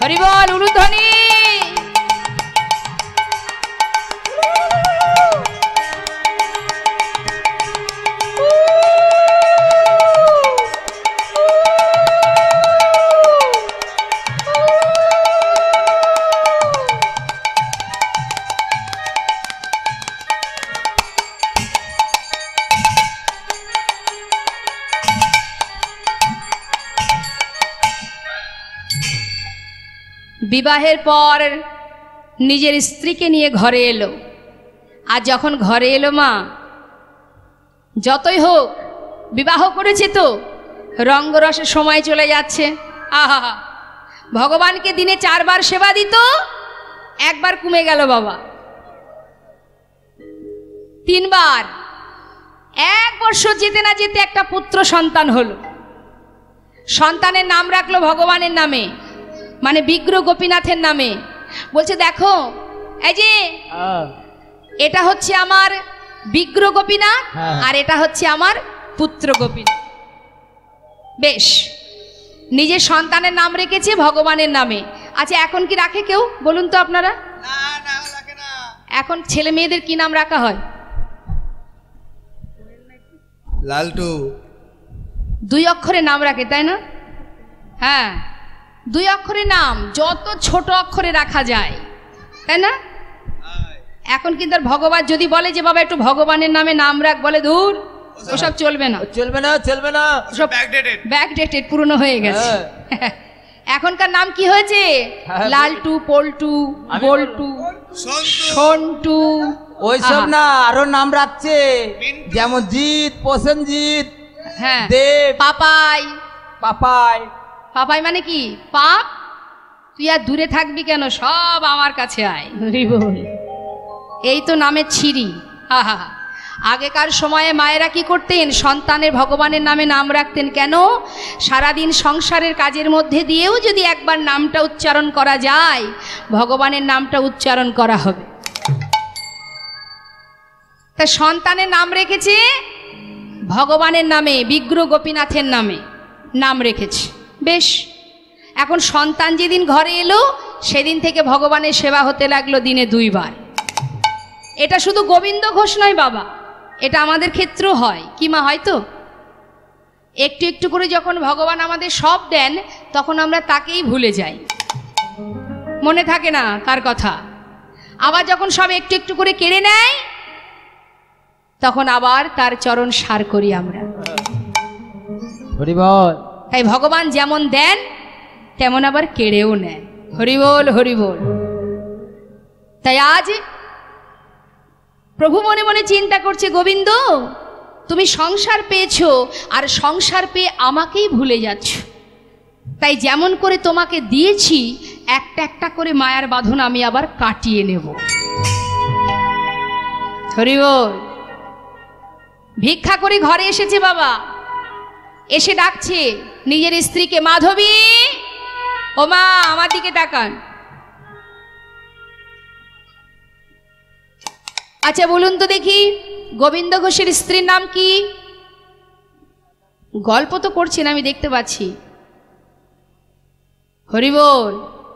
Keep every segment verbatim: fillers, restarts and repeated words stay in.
হরি বল উলুধ্বনি। বিবাহের পর নিজের স্ত্রীকে নিয়ে ঘরে এলো, আর যখন ঘরে এলো মা, যতই হোক বিবাহ করেছে তো রঙ্গরসের সময় চলে যাচ্ছে। আহা, ভগবানকে দিনে চারবার সেবা দিত, একবার কমে গেল বাবা, তিনবার। এক বছর যেতে না যেতে একটা পুত্র সন্তান হলো। সন্তানের নাম রাখলো ভগবানের নামে, মানে বিগ্রহ গোপীনাথের নামে। বলছে দেখো এই যে এটা হচ্ছে আমার বিগ্রহ গোপীনাথ, আর এটা হচ্ছে আমার পুত্র গোপীনাথ। বেশ, নিজের সন্তানের নাম রেখেছে ভগবানের নামে। আচ্ছা, এখন কি রাখে কেউ বলুন তো আপনারা? এখন ছেলে মেয়েদের কি নাম রাখা হয়? লালটু। দুই অক্ষরে নাম রাখে, তাই না? হ্যাঁ, দুই অক্ষরের নাম যত ছোট অক্ষরে রাখা যায়, তাই না? এখন কিন্তু আর ভগবান যদি বলে যে বাবা একটু ভগবানের নামে নাম রাখ, বলে দূর, ওসব চলবে না, চলবে না, চলবে না, সব ব্যাকডেটেড, পুরনো হয়ে গেছে। এখনকার নাম কি হয়েছে? লালটু, পল্টু, বল্টু, সন্টু, ওইসব না, আরো নাম রাখছে, যেমন জিৎ, প্রসেনজিৎ, হ্যাঁ, দেব, পাপাই। পাপাই পাপাই মানে কি? পাপ। তুই আর দূরে থাকবি কেন, সব আমার কাছে আয়। এই তো নামের ছিরি। হা হা। আগেকার সময়ে মায়েরা কি করতেন? সন্তানের ভগবানের নামে নাম রাখতেন। কেন? সারাদিন সংসারের কাজের মধ্যে দিয়েও যদি একবার নামটা উচ্চারণ করা যায়, ভগবানের নামটা উচ্চারণ করা হবে। তা সন্তানের নাম রেখেছে ভগবানের নামে, বিগ্রহ গোপীনাথের নামে নাম রেখেছে। বেশ, এখন সন্তান যেদিন ঘরে এলো সেদিন থেকে ভগবানের সেবা হতে লাগলো দিনে দুইবার। এটা শুধু গোবিন্দ ঘোষ নয় বাবা, এটা আমাদের ক্ষেত্রেও হয়। কি মা? হয়তো একটু একটু করে যখন ভগবান আমাদের সব দেন, তখন আমরা তাকেই ভুলে যাই, মনে থাকে না তার কথা। আবার যখন সব একটু একটু করে কেড়ে নেয়, তখন আবার তার চরণ সার করি আমরা। হরি বল। তাই ভগবান যেমন দেন তেমন আবার কেড়েও নেন। হরি বল, হরি বল। তাই আজ প্রভু মনে মনে চিন্তা করছে, গোবিন্দ তুমি সংসার পেয়েছো, আর সংসার পেয়ে আমাকেই ভুলে যাচ্ছ। তাই যেমন করে তোমাকে দিয়েছি, একটা একটা করে মায়ার বাঁধন আমি আবার কাটিয়ে নেব। হরি বল। ভিক্ষা করে ঘরে এসেছে বাবা, এসে ডাকছে নিজের স্ত্রীকে, মাধবী, ও মা আমার দিকে তাকান। আচ্ছা বলুন তো দেখি, গোবিন্দ ঘোষের স্ত্রীর নাম কি? গল্প তো করছেন, আমি দেখতে পাচ্ছি। হরি বল।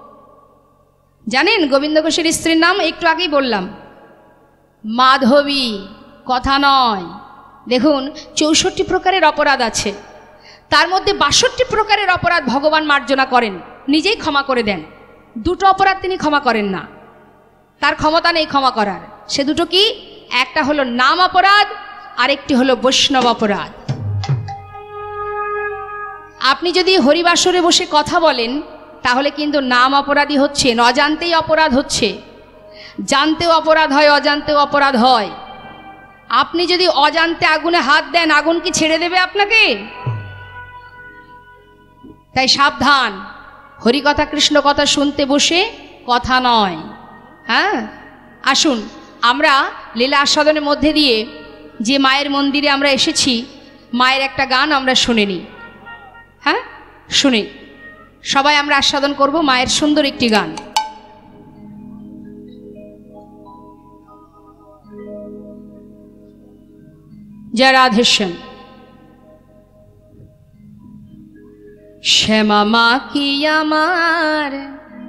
জানেন গোবিন্দ ঘোষের স্ত্রীর নাম? একটু আগেই বললাম, মাধবী। কথা নয়। দেখুন, চৌষট্টি প্রকারের অপরাধ আছে, তার মধ্যে বাষট্টি প্রকারের অপরাধ ভগবান মার্জনা করেন, নিজেই ক্ষমা করে দেন। দুটো অপরাধ তিনি ক্ষমা করেন না, তার ক্ষমতা নেই ক্ষমা করার। সে দুটো কি? একটা হলো নাম অপরাধ, আরেকটি হলো বৈষ্ণব অপরাধ। আপনি যদি হরিবাসরে বসে কথা বলেন, তাহলে কিন্তু নাম অপরাধী হচ্ছেন, অজান্তেই অপরাধ হচ্ছে। জানতেও অপরাধ হয়, অজান্তেও অপরাধ হয়। আপনি যদি অজান্তে আগুনে হাত দেন, আগুন কি ছেড়ে দেবে আপনাকে? তাই সাবধান, হরিকথা কৃষ্ণ কথা শুনতে বসে কথা নয়। হ্যাঁ, আসুন আমরা লীলা আস্বাদনের মধ্যে দিয়ে যে মায়ের মন্দিরে আমরা এসেছি, মায়ের একটা গান আমরা শুনে নিই। হ্যাঁ, শুনি, সবাই আমরা আস্বাদন করব মায়ের সুন্দর একটি গান। জয় রাধেশ্যাম। শ্যামা মা কি আমার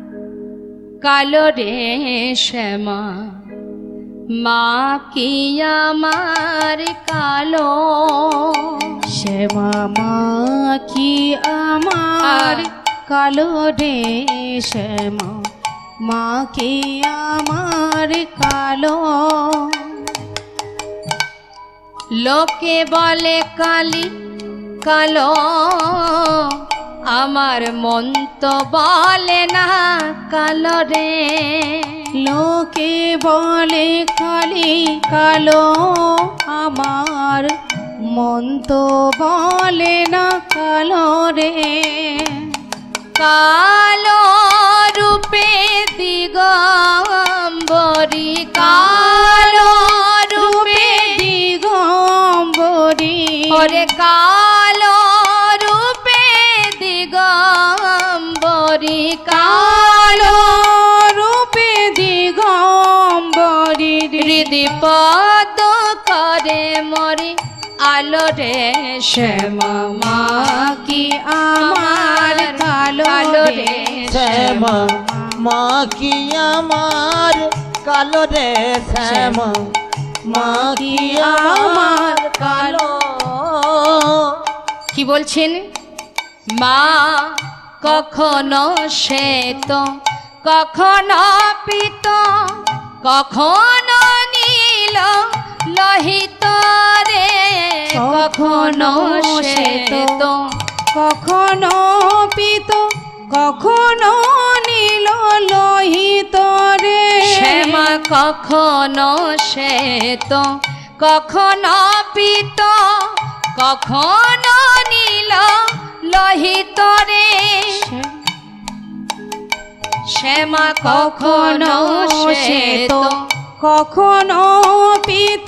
কালো রে শ্যামা মা কি আমার কালো শ্যামা মা কি আমার কালো রে শ্যামা মা কি আমার কালো লোকে বলে কালি কালো আমার মন তো বলে না কালো রে লোকে বলে কালি কালো আমার মন তো বলে না কালো রে কালো রূপে দিগম্বরী কালো রূপে দিগম্বরী ওরে কালো রূপে দিগম্বরী কালো রূপে দিগম্বরী হৃদি পদ করে মরি আলো রে শ্যামা মা কি আমার কালো রে শ্যামা মা কি আমার কালো রে শ্যামা মা কি আমার কালো কি বলছেন মা কখনো শ্বেত কখনো পীত কখনো নীল লোহিত রে কখনো শ্বেত কখনো পীত কখনো নীল লোহিত রে শ্যামা কখনো শ্বেত কখনো পীত কখনো নীল লোহিত রে শ্যামা কখনো শ্বেত কখনো পীত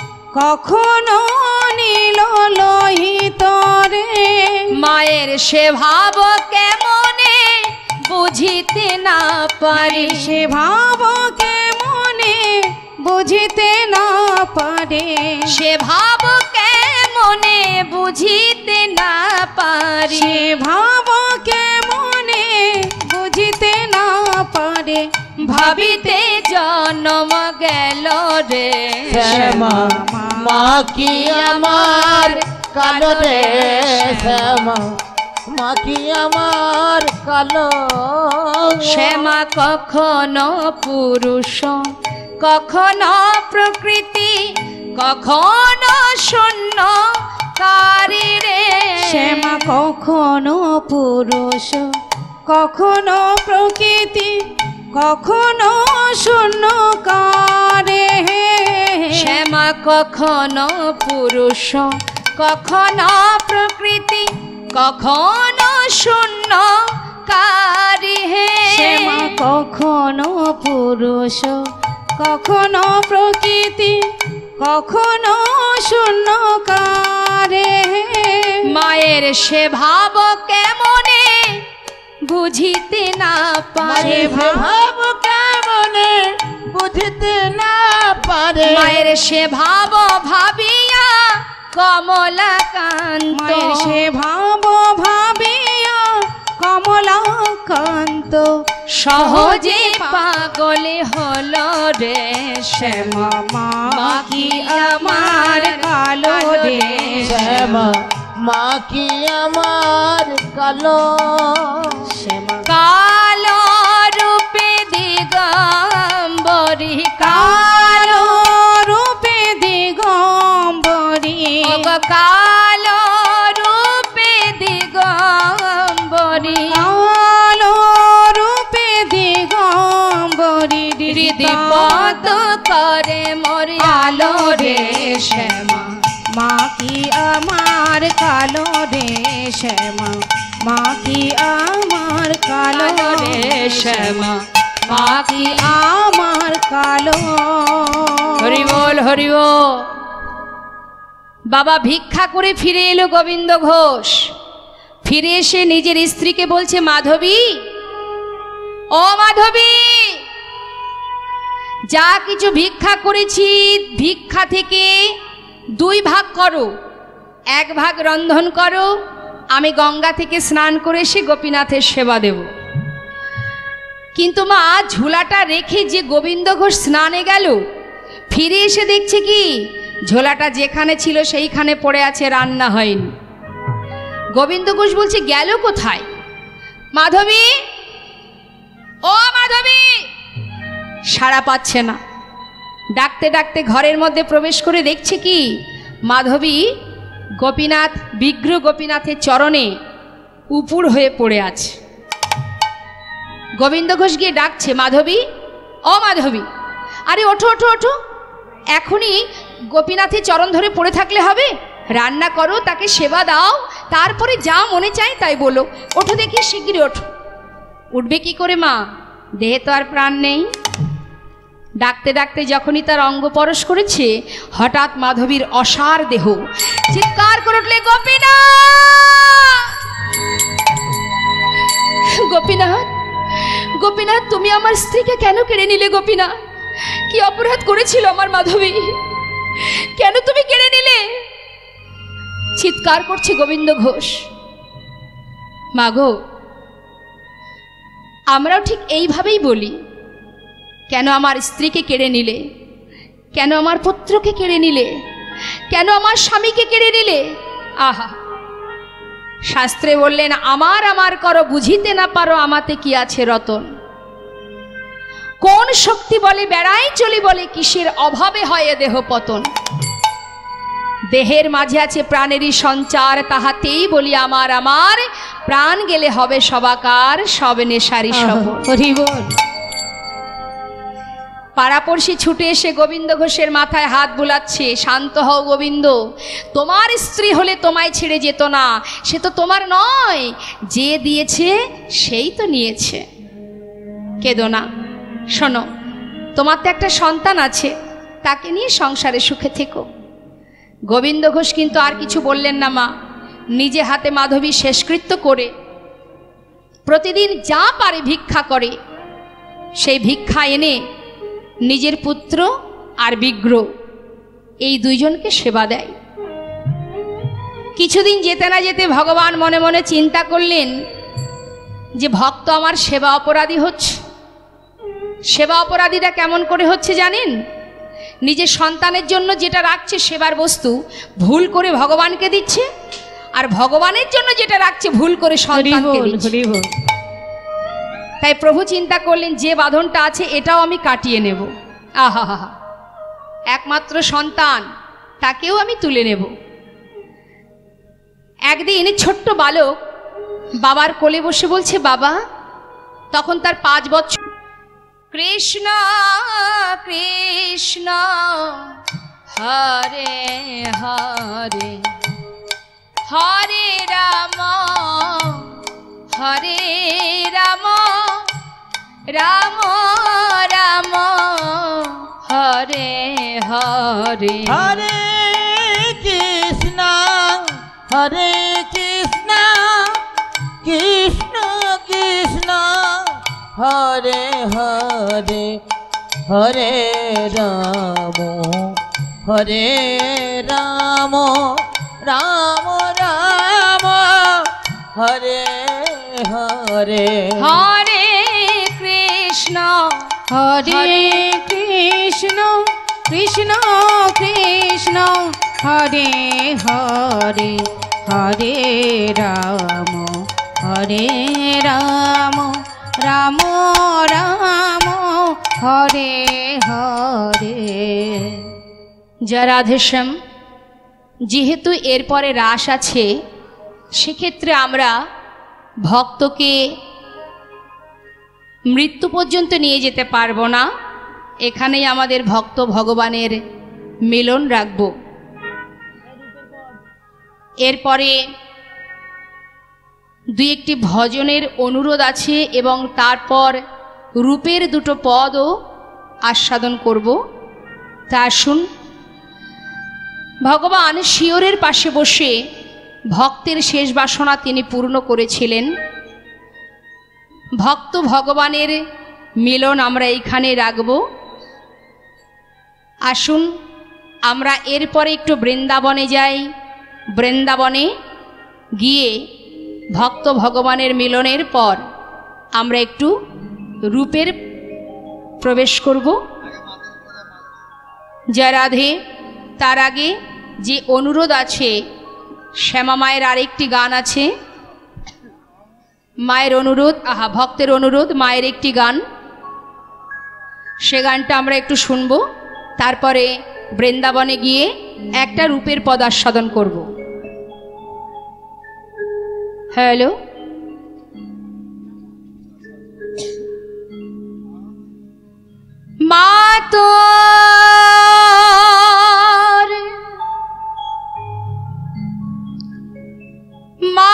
কখনো নীল লোহিত রে মায়ের সে ভাব কেমনে বুঝিতে না পারি সে ভাব কেমনে বুঝিতে না পারে সে ভাব কেমনে বুঝিতে না পারি সে ভাব কেমনে বুঝিতে না পারে ভাবিতে জন্ম গেল রে শ্যামা মা কি আমার কালো রে শ্যামা মা কি আমার কালো শ্যামা কখনো পুরুষ কখনো প্রকৃতি কখনো শূন্য কারি রে শ্যামা কখনো পুরুষ কখনো প্রকৃতি কখনো শূন্য কারে শ্যামা কখনো পুরুষ কখনো প্রকৃতি কখনো শূন্য কারি হে শ্যামা কখনো পুরুষ কখনো প্রকৃতি কখনো শূন্য কারে মায়ের সে ভাব কেমনে বুঝিতে না পারে ভাব কেমনে বুঝিতে না পারে মায়ের সে ভাব ভাবিয়া কমলাকান্ত মায়ের সে ভাব ভাবিয়া কমলাকান্ত সহজে পাগলে হলো রে শ্যামা মা কি আমার কালো রে শ্যামা মা কি আমার কালো শ্যামা কালো রূপে দিগম্বরী কালো রূপে দিগম্বরী কালো রূপে দিগম্বরী কালো রূপে দিগম্বরী হৃদি পদ করে মরি আলো রে শ্যামা মা কি আমার কালো রে শ্যামা মা কি আমার কালো কালো রে শ্যামা মা কি আমার কালো হরি বল হরি বল। বাবা ভিক্ষা করে ফিরে এলো গোবিন্দ ঘোষ। ফিরে এসে নিজের স্ত্রীকে বলছে, মাধবী, ও মাধবী, যা কিছু ভিক্ষা করেছি ভিক্ষা থেকে দুই ভাগ করো, এক ভাগ রন্ধন করো, আমি গঙ্গা থেকে স্নান করে এসে গোপীনাথের সেবা দেব। কিন্তু মা ঝোলাটা রেখে যে গোবিন্দ ঘোষ স্নানে গেল, ফিরে এসে দেখছে কি ঝোলাটা যেখানে ছিল সেইখানে পড়ে আছে, রান্না হয়নি। গোবিন্দ ঘোষ বলছে গেল কোথায়? মাধবী, ও মাধবী, সাড়া পাচ্ছে না। ডাকতে ডাকতে ঘরের মধ্যে প্রবেশ করে দেখছে কি মাধবী গোপীনাথ, বিগ্রহ গোপীনাথের চরণে উপুর হয়ে পড়ে আছে। গোবিন্দ ঘোষ গিয়ে ডাকছে, মাধবী, ও মাধবী, আরে ওঠো ওঠো ওঠো, এখনই গোপীনাথের চরণ ধরে পড়ে থাকলে হবে? রান্না করো, তাকে সেবা দাও, তারপরে যা মনে চায় তাই বলো। ওঠো দেখি, শিগগিরই ওঠো। উঠবে কি করে মা, দেহে তো আর প্রাণ নেই। ডাকতে ডাকতে যখনই তার অঙ্গ পরশ করেছে, হঠাৎ মাধবীর অসার দেহ চিৎকার করে উঠলে, গোপীনাথ, গোপীনাথ, গোপীনাথ, তুমি আমার স্ত্রীকে কেন কেড়ে নিলে? গোপীনাথ, কি অপরাধ করেছিল আমার মাধবী, কেন তুমি কেড়ে নিলে? চিৎকার করছে গোবিন্দ ঘোষ। মাগো, আমরাও ঠিক এইভাবেই বলি, কেন আমার স্ত্রীকে কেড়ে নিলে, কেন আমার পুত্রকে কেড়ে নিলে, কেন আমার স্বামীকে কেড়ে নিলে? আহা, শাস্ত্রে বললেন, আমার আমার করো, বুঝিতে না পারো আমাতে কি আছে রতন। কোন শক্তি বলে বেড়াই চলি, বলে কিসের অভাবে হয় দেহ পতন। দেহের মাঝে আছে প্রাণেরই সঞ্চার, তাহাতেই বলি আমার আমার, প্রাণ গেলে হবে সবাকার, সব নেশারি সবল। পাড়াপড়শি ছুটে এসে গোবিন্দ ঘোষের মাথায় হাত বুলাচ্ছে, শান্ত হও গোবিন্দ, তোমার স্ত্রী হলে তোমায় ছেড়ে যেত না, সে তো তোমার নয়, যে দিয়েছে সেই তো নিয়েছে। কেঁদো না, শোনো, তোমার তো একটা সন্তান আছে, তাকে নিয়ে সংসারে সুখে থেকো। গোবিন্দ ঘোষ কিন্তু আর কিছু বললেন না মা। নিজে হাতে মাধবী শেষকৃত্য করে প্রতিদিন যা পারে ভিক্ষা করে, সেই ভিক্ষা এনে নিজের পুত্র আর বিগ্রহ এই দুইজনকে সেবা দেয়। কিছুদিন যেতে না যেতে ভগবান মনে মনে চিন্তা করলেন যে ভক্ত আমার সেবা অপরাধী হচ্ছে। সেবা অপরাধীটা কেমন করে হচ্ছে জানেন? নিজের সন্তানের জন্য যেটা রাখছে সেবার বস্তু, ভুল করে ভগবানকে দিচ্ছে, আর ভগবানের জন্য যেটা রাখছে ভুল করে সন্তানকে দিচ্ছে। তাই প্রভু চিন্তা করলেন যে বাঁধনটা আছে এটাও আমি কাটিয়ে নেব। আহা হা হা, একমাত্র সন্তান, তাকেও আমি তুলে নেব। একদিন ছোট্ট বালক বাবার কোলে বসে বলছে, বাবা, তখন তার পাঁচ বছর। কৃষ্ণ কৃষ্ণ হরে হরে, হরে রাম হরে রাম, রাম রাম হরে হরে, হরে কৃষ্ণ হরে কৃষ্ণ, কৃষ্ণ কৃষ্ণ হরে হরে, হরে রাম হরে রাম, রাম রাম হরে হরে, হরে কৃষ্ণ হরে কৃষ্ণ কৃষ্ণ কৃষ্ণ হরে হরে, হরে রাম হরে রাম, রাম রাম হরে হরে। জয় রাধেশ্যাম। যেহেতু এরপরে রাস আছে, সেক্ষেত্রে আমরা ভক্তকে মৃত্যু পর্যন্ত নিয়ে যেতে পারবো না। এখানেই আমাদের ভক্ত ভগবানের মিলন রাখব। এরপরে দুই একটি ভজনের অনুরোধ আছে এবং তারপর রূপের দুটো পদও আস্বাদন করব। তা আসুন। ভগবান শিয়রের পাশে বসে ভক্তের শেষ বাসনা তিনি পূর্ণ করেছিলেন। ভক্ত ভগবানের মিলন আমরা এইখানে রাখব। আসুন আমরা এরপরে একটু বৃন্দাবনে যাই। বৃন্দাবনে গিয়ে ভক্ত ভগবানের মিলনের পর আমরা একটু রূপের প্রবেশ করব। জয় রাধে। তার আগে যে অনুরোধ আছে, শ্যামা মায়ের আরেকটি গান আছে, মায়ের অনুরোধ, আহা ভক্তের অনুরোধ, মায়ের একটি গান, সে গানটা আমরা একটু শুনব। তারপরে বৃন্দাবনে গিয়ে একটা রূপের পদাস্বাদন করব। হ্যালো, মা তো মা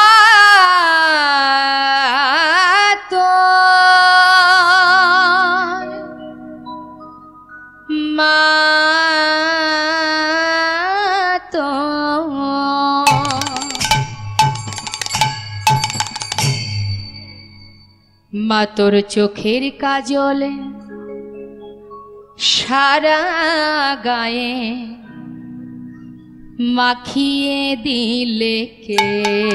তো মা তো মা তোর চোখের কাজলে সারা গায়ে মাখিয়ে দিলে কে?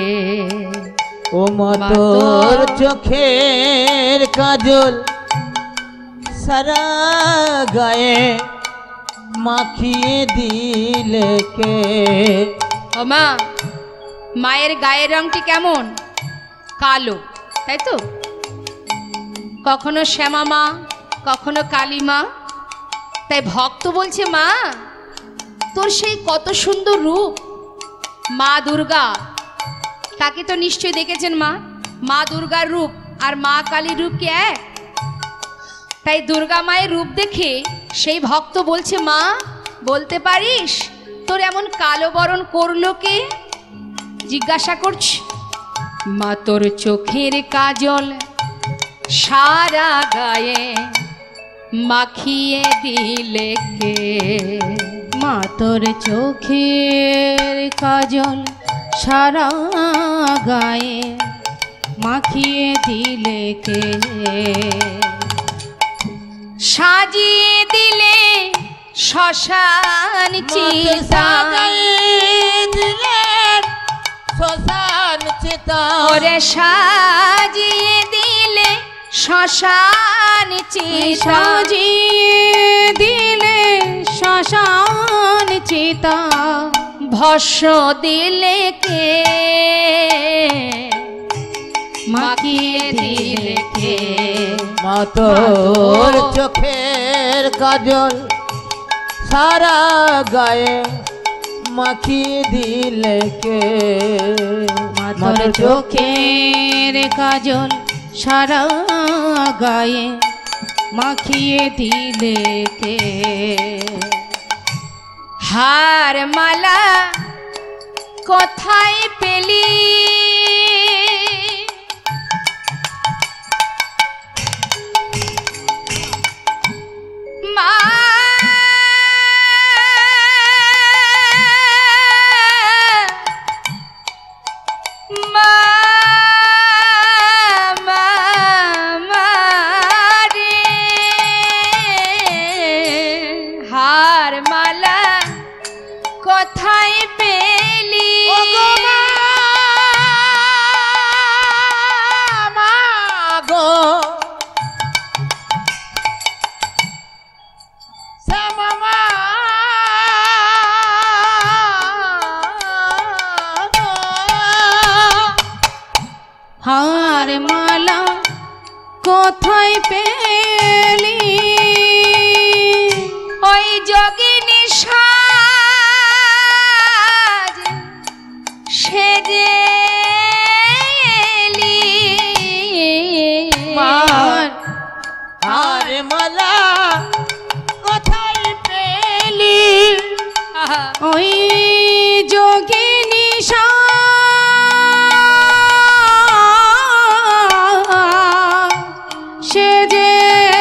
ও মা তোর চোখের কাজল সারা গায়ে মাখিয়ে দিলে কে? ও মা, মায়ের গায়ের রংটি কেমন? কালো, তাই তো? কখনো শ্যামা মা, কখনো কালী মা। তাই ভক্ত বলছে, মা তোর সেই কত সুন্দর রূপ। মা দুর্গা, তাকে তো নিশ্চয়ই দেখেছেন মা। মা দুর্গার রূপ আর মা কালীর রূপ কি এক? তাই দুর্গা মায়ের রূপ দেখে সেই ভক্ত বলছে, মা বলতে পারিস তোর এমন কালো বরণ করলো কে? জিজ্ঞাসা করছি। মা তোর চোখের কাজল সারা গায়ে মাখিয়ে দিলে কে? মা তোর চোখের কাজল সারা গায়ে মাখিয়ে দিলে কে? সাজিয়ে দিলে শ্মশান চিতা, শ্মশান চিতা, ওরে সাজিয়ে দিলে শ্মশান চিতা, সাজিয়ে দিলে শ্মশান চিতা, ভস্ম দিলে কে? মাখিয়ে দিলে কে? মা তোর চোখের কাজল সারা গায়ে মাখিয়ে দিলে কে? মা তোর চোখের কাজল সারা গায়ে মাখিয়ে দিলে কে? হার মালা কোথায় পেলি? মা মা মা মা রে, হার মালা কোথায় পেলি? মাগো শ্যামা মা, হার মালা কোথায় পেলি? ওই যোগিনী সাজ সেজে এলি। মার হার মালা কোথায় পেলি? আহা, ওই যোগিনী সেজে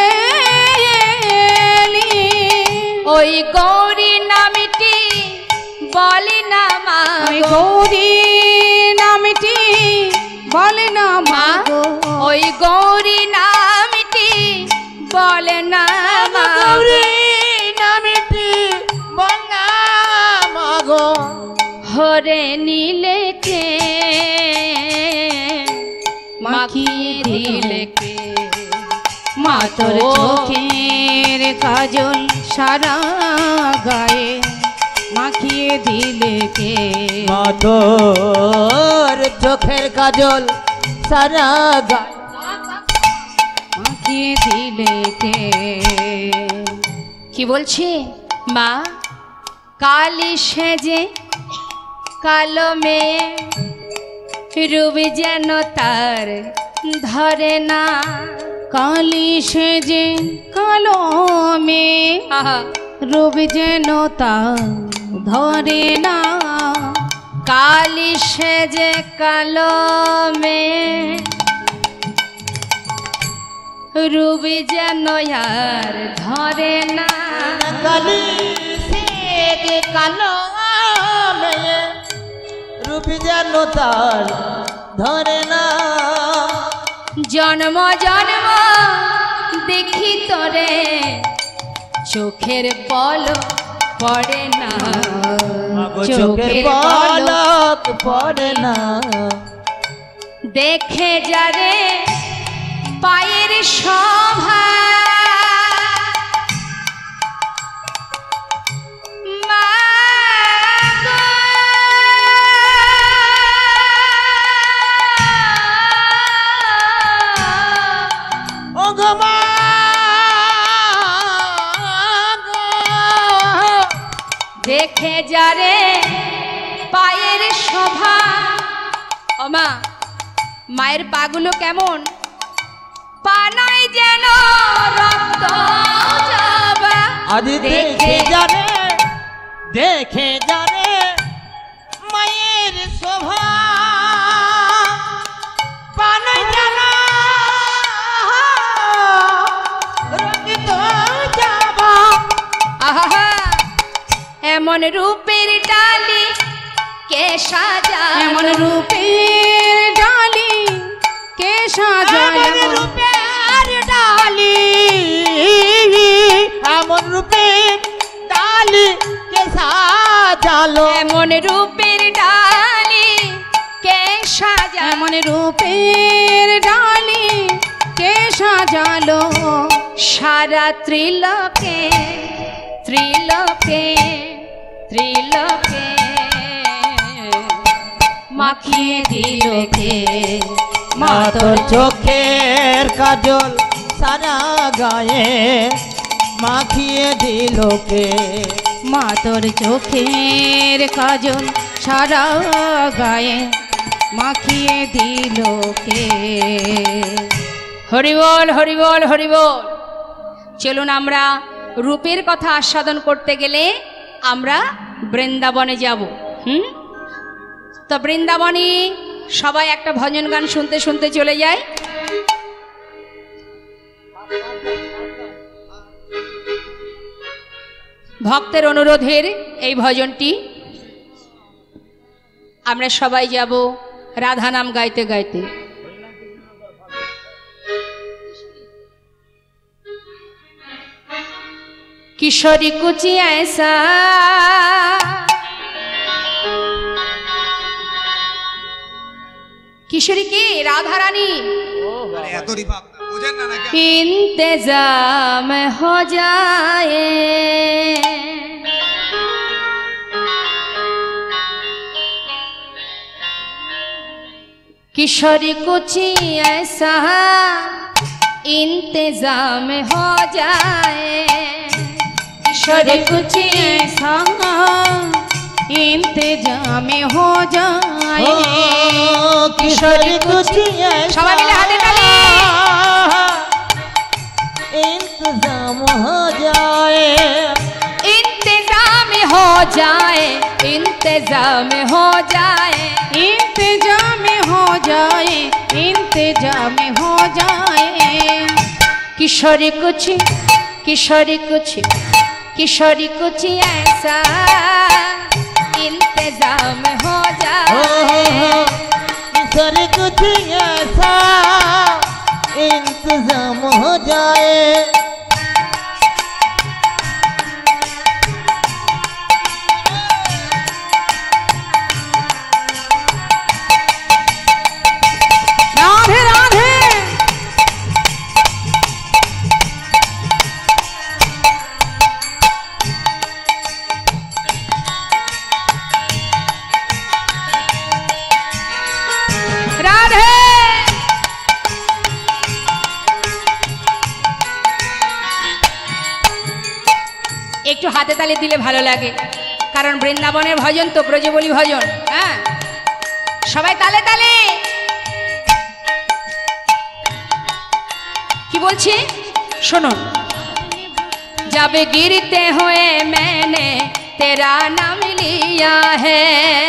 এলি। ওই গৌরী নামটি বলে না মা ওই গো। গৌরী নামটি বলে না মা গো। ওই গৌরী নামটি বলে না মা গো। গৌরী নামটি বন্যা মাগো, হরে নীলে কে? মাখিয়ে দিলে কে? মা তোর চোখের কাজল সারা গায়ে মাখিয়ে দিলে কে মা তোর চোখের কাজল সারা গায়ে মাখিয়ে দিলে কে কি বলছি মা কালি সেজে কালো মেয়ে রুবি যেন তার ধরে না কালি সেজে কালো মেয়ে আহা রবি যেন তা ধরে না কালি সেজে কালো মেয়ে রুবি যেন আর ধরে না কালি সেজে কালো মেয়ে রূপী যেন তার ধরে না জন্ম জন্ম দেখি তোরে চোখের বল পড়ে না চোখের পলক পড়ে না দেখে যারে পায়ের শোভা মা গো, ও গো মা গো, দেখে যারে পায়ের শোভা ও মা মায়ের পাগুলো কেমন পানাই যেন রক্ত জবা আজ দেখে জানে দেখে জানে মায়ের শোভা পানে জানা রঞ্জিত যাবা আহা এমন রূপের ডালি কে সাজা এমন রূপের ডালি কে সাজায় এমন এমন রূপের ডালি এমন রূপের ডালি কে সাজালো এমন রূপের ডালি কে সাজা এমন রূপের ডালি কে সাজালো সারা ত্রিলোকে ত্রিলোকে ত্রিলোকে মাখিয়ে দিল কে মা তোর চোখের কাজল সারা গায়ে মাখিয়ে দিল কে মা তোর চোখের কাজল সারা গায়ে মাখিয়ে দিল কে হরিবল হরিবল হরিবল চলুন আমরা রূপের কথা আস্বাদন করতে গেলে আমরা বৃন্দাবনে যাব হুম তো বৃন্দাবনে সবাই একটা ভজন গান শুনতে শুনতে চলে যায় ভক্তের অনুরোধের এই ভজনটি আমরা সবাই যাব রাধা নাম গাইতে গাইতে किशोरी कुछ ऐसा किशोरी की राधा रानी अरे এত রিভাব না বোঝেন না নাকি इंतजाम हो जाए किशोरी कुछ ऐसा इंतजाम हो जाए किशोर कुछ ऐसा इंतजाम हो जाए किशोर कुछ সবাই মিলে হাতে তালি इंतजाम हो जाए इंतजाम हो जाए इंतजाम हो जाए इंतजाम हो जाए इंतजाम हो जाए किशोरी कुछ किशोरी कुछ किशोरी कुछ ऐसा इंतजाम हो जाए किशोर कुछ ऐसा इंतजाम हो जाए राधे राधे একটু হাতে তালে দিলে ভালো লাগে, কারণ বৃন্দাবনের ভজন তো ব্রজবলী ভজন। হ্যাঁ, সবাই তালে তালে। কি বলছি শুনুন। जब गिरते हुए मैंने तेरा नाम लिया है,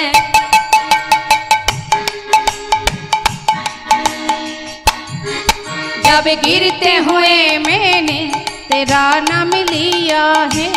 जब गिरते हुए मैंने तेरा नाम लिया है,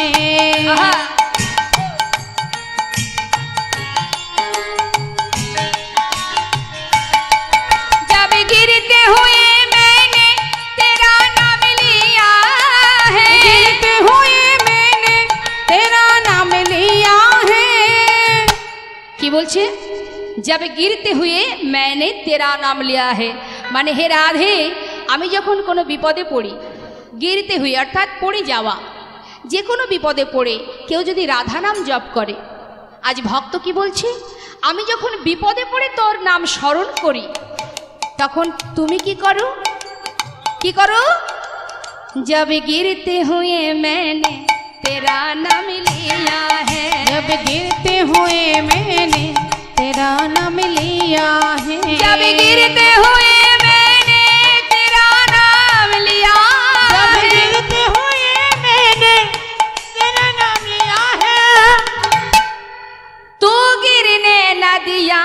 जब गिरते हुए मैंने तेरा नाम लिया है, गिरते हुए मैंने तेरा नाम लिया है। কি বলছে? जब गिरते हुए मैंने तेरा नाम लिया है, মানে হে রাধে, আমি যখন কোনো বিপদে পড়ি, গিরতে হুই অর্থাৎ পড়ে যাওয়া, যে কোনো বিপদে পড়ে কেউ যদি রাধা নাম জপ করে, আজ ভক্ত কি বলছে, আমি যখন বিপদে পড়ে তোর নাম স্মরণ করি, তখন তুমি কি করো? কি করো? जब गिरते हुए मैंने तेरा नाम लिया है, जब गिरते हुए मैंने तेरा नाम लिया है, जब गिरते हुए मैंने तेरा नाम लिया जब है, गिरते हुए मैंने तेरा नाम लिया है, तू गिरने न दिया,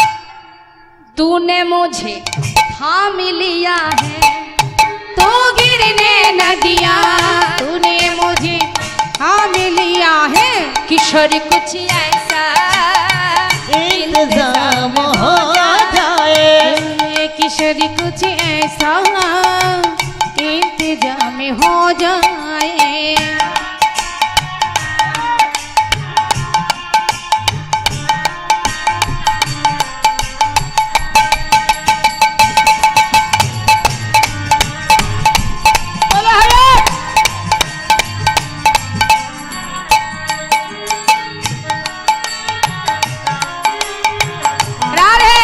तूने मुझे थाम लिया है, तू गिरने न दिया, तूने मुझे थाम लिया है। किशोर कुछ ऐसा इंतजाम हो जाए, किशोरी कुछ ऐसा इंतजाम हो जाए, রাধে।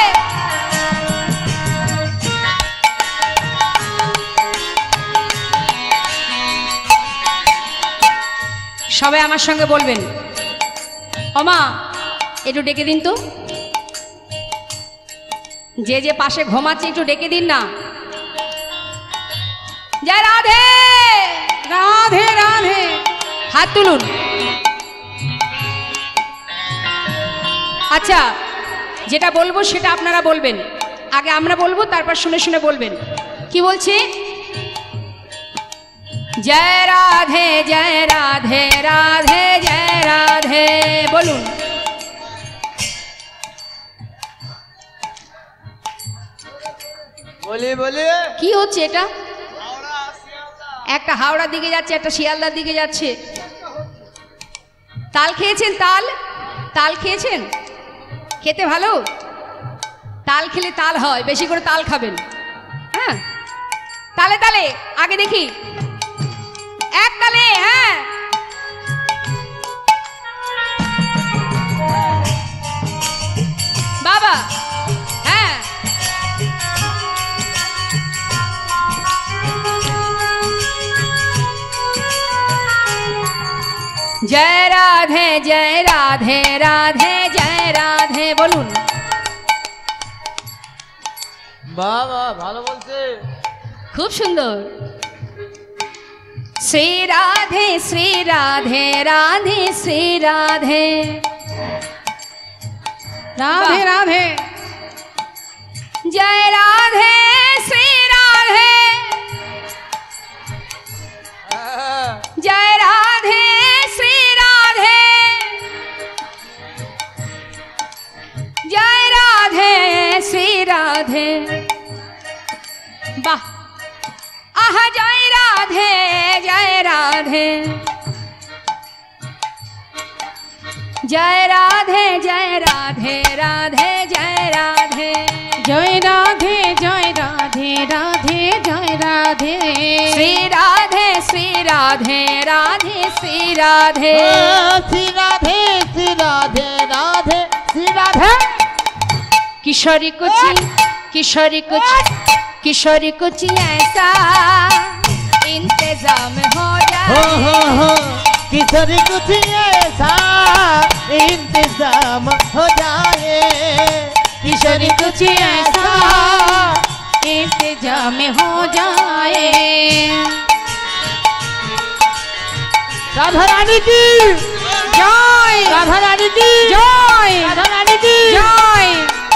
সবাই আমার সঙ্গে বলবেন, ওমা একটু ডেকে দিন তো, যে যে পাশে ঘুমাচ্ছে একটু ডেকে দিন না। জয় রাধে, राधे राधे। হাত তুলুন। আচ্ছা, যেটা বলবো সেটা আপনারা বলবেন, আগে আমরা বলবো, তারপর শুনে শুনে বলবেন। কি বলছি? জয় রাধে জয় রাধে রাধে জয় রাধে, বলুন। বলি বলি কি হচ্ছে এটা? একটা হাওড়ার দিকে যাচ্ছে, একটা শিয়ালদার দিকে যাচ্ছে। তাল খেয়েছেন? তাল তাল খেয়েছেন? খেতে ভালো? তাল খেলে তাল হয়, বেশি করে তাল খাবেন। হ্যাঁ, তালে তালে আগে দেখি, এক তালে। হ্যাঁ, বাবা। হ্যাঁ, জয় রাধে জয় রাধে রাধে জয় রাধে, বলুন। বাবা ভালো বলছে, খুব সুন্দর। শ্রী রাধে শ্রী রাধে রাধে শ্রী রাধে राधे राधे। जय राधे श्री राधे, जय राधे श्री राधे, जय राधे श्री राधे। वाह, आह जय राधे जय राधे, जय राधे जय राधे राधे जय राधे, जय राधे जय राधे राधे जय राधे, श्री राधे श्री राधे राधे श्री राधे, श्री राधे श्री राधे राधे श्री राधे। किशोरी कुछ किशोरी कुछ किशोरी कुछ ऐसा इंतजाम हो हो जाए, हो हो किशोरी कुछ ऐसा इंतजाम हो जाए, किशोरी कुछ ऐसा इंतजाम हो जाए। राधा रानी की जय, राधा रानी की जय, राधा रानी की जय।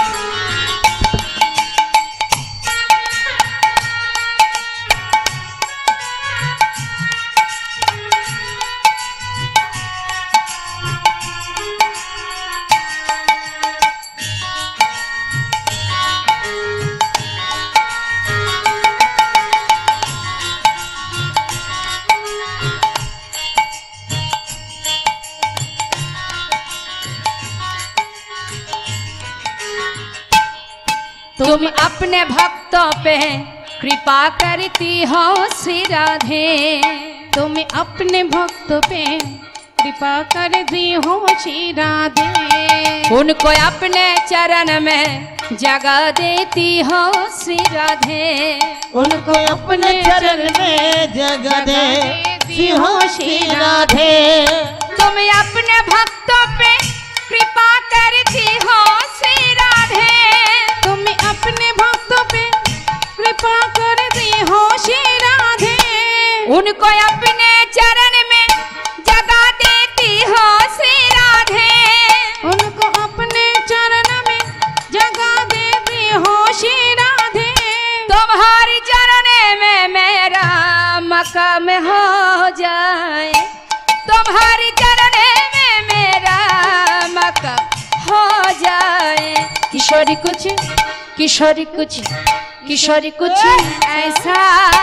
तुम अपने भक्तों पे कृपा करती हो श्री राधे, तुम अपने भक्त पे कृपा कर दी हो श्री राधे। उनको अपने चरण में जगह देती हो श्री राधे, उनको अपने चरण में जगह देती हो श्री राधे। तुम अपने भक्तों पे कृपा करती हो श्री राधे, तुम अपने भक्तों पे कृपा कर दी हो श्री राधे। उनको अपने चरण में जगह देती हो श्री राधे, उनको अपने चरण में जगह देती हो श्री राधे। तुम्हारी चरण में मेरा मकाम हो जाए, तुम्हारी चरण में मेरा मकाम हो जाए। किशोरी कुछ किशोरी कुछ किशोरी कुछ ऐसा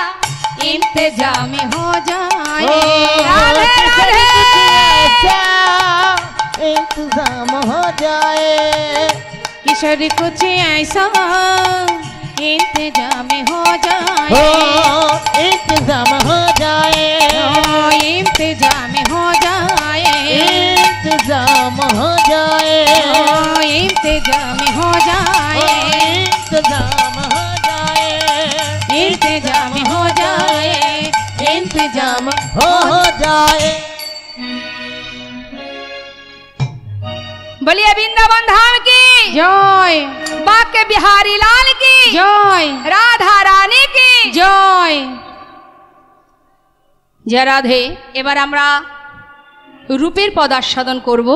इंतजाम हो जाए। राधे राधे ऐसा इंतजाम हो जाए, किशोरी कुछ ऐसा इंतजाम हो जाए, हो इंतजाम हो जाए, ओ इंतजाम हो जाए, इंतजाम हो जाए, ओ इंतजाम हो जाए, इंतजाम हो जाए, इंतजाम हो जाए, इंतजाम हो जाए। बोलिए वृंदावन धाम की जय, बाके बिहारी लाल की जय, राधा रानी की जय। जय राधे। এবার আমরা রূপের পদ আস্বাদন করব।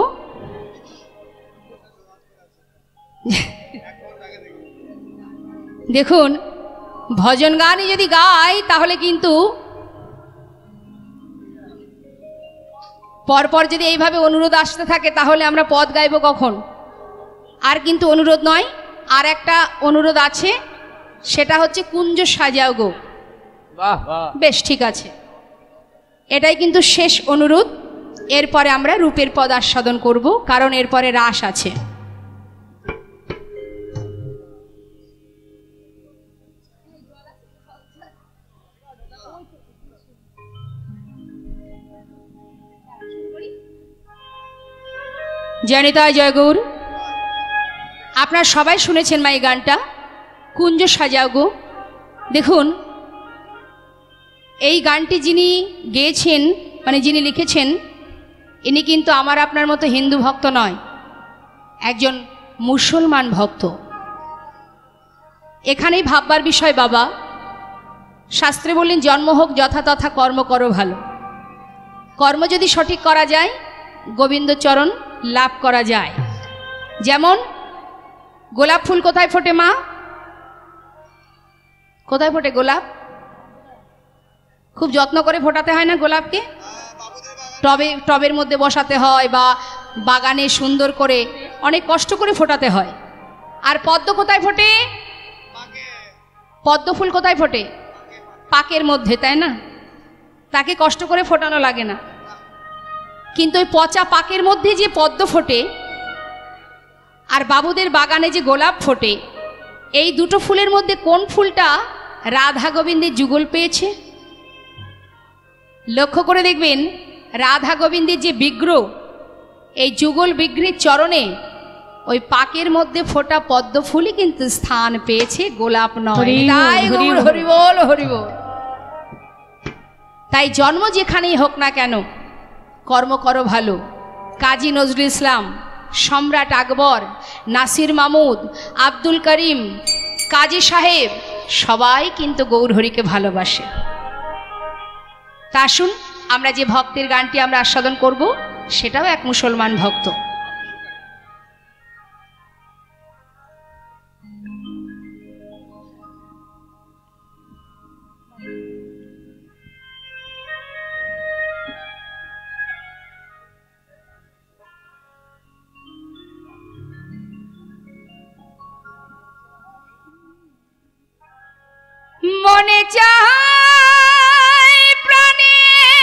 দেখুন ভজন গানই যদি গাই তাহলে কিন্তু পরপর যদি এইভাবে অনুরোধ আসতে থাকে তাহলে আমরা পদ গাইব কখন? আর কিন্তু অনুরোধ নয়, আর একটা অনুরোধ আছে, সেটা হচ্ছে কুঞ্জ সাজাও গো। বাহ বাহ, বেশ ঠিক আছে, এটাই কিন্তু শেষ অনুরোধ। এরপরে আমরা রূপের পদ আস্বাদন করব, কারণ এরপরে রাস আছে। জয়নিতায় জয়গৌর। আপনারা সবাই শুনেছেন মা এই গানটা, কুঞ্জ সাজাও গো। দেখুন এই গানটি যিনি গেয়েছেন, মানে যিনি লিখেছেন, ইনি কিন্তু আমার আপনার মতো হিন্দু ভক্ত নয়, একজন মুসলমান ভক্ত। এখানেই ভাববার বিষয় বাবা, শাস্ত্রে বললেন জন্ম হোক যথা তথা কর্ম করো ভালো। কর্ম যদি সঠিক করা যায় গোবিন্দ চরণ লাভ করা যায়। যেমন গোলাপ ফুল কোথায় ফোটে মা? কোথায় ফোটে গোলাপ? খুব যত্ন করে ফোটাতে হয় না গোলাপকে? টবে টবের মধ্যে বসাতে হয় বা বাগানে সুন্দর করে অনেক কষ্ট করে ফোটাতে হয়। আর পদ্ম কোথায় ফোটে? পদ্ম ফুল কোথায় ফোটে? পাকের মধ্যে, তাই না? তাকে কষ্ট করে ফোটানো লাগে না। কিন্তু ওই পচা পাকের মধ্যে যে পদ্ম ফোটে আর বাবুদের বাগানে যে গোলাপ ফোটে, এই দুটো ফুলের মধ্যে কোন ফুলটা রাধা গোবিন্দের যুগল পেয়েছে? লক্ষ্য করে দেখবেন রাধা গোবিন্দের যে বিগ্রহ, এই যুগল বিগ্রহের চরণে ওই পাকের মধ্যে ফোটা পদ্ম ফুলই কিন্তু স্থান পেয়েছে, গোলাপ নয়। তাই গৌর হরি বল হরি বল। তাই জন্ম যেখানেই হোক না কেন, কর্ম করো ভালো। কাজী নজরুল ইসলাম, সম্রাট আকবর, নাসির মামুদ, আব্দুল করিম, কাজী সাহেব সবাই কিন্তু গৌরহরিকে ভালোবাসে। তা আসুন আমরা যে ভক্তের গানটি আমরা আস্বাদন করব সেটাও এক মুসলমান ভক্ত। মনে চায় প্রাণে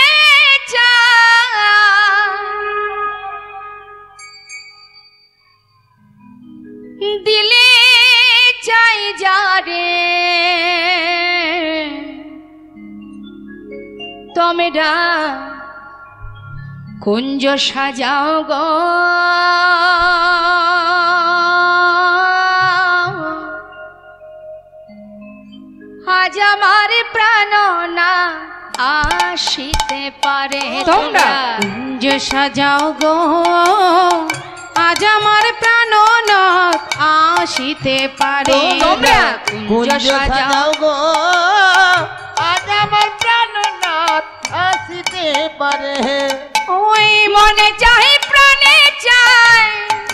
চায় দিলে চাই যারে তোমরা কুঞ্জ সাজাও গো আজ আমার প্রাণ না আসিতে পারে তোমরা কুঞ্জ সাজাও গো আজ আমার প্রাণ না আসিতে পারে তোমরা কুঞ্জ কুঞ্জ সাজাও সাজাও গো আজ আমার প্রাণনাথ আসিতে পারে। ওই মনে চাই প্রাণে চাই